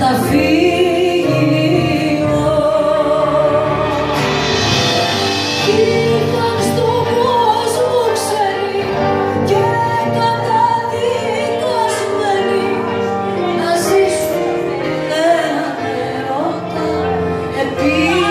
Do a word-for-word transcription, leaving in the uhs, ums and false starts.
καταφύγιο. Ήταν στον κόσμο ξένοι και καταδικασμένοι να ζήσουν έναν έρωτα επί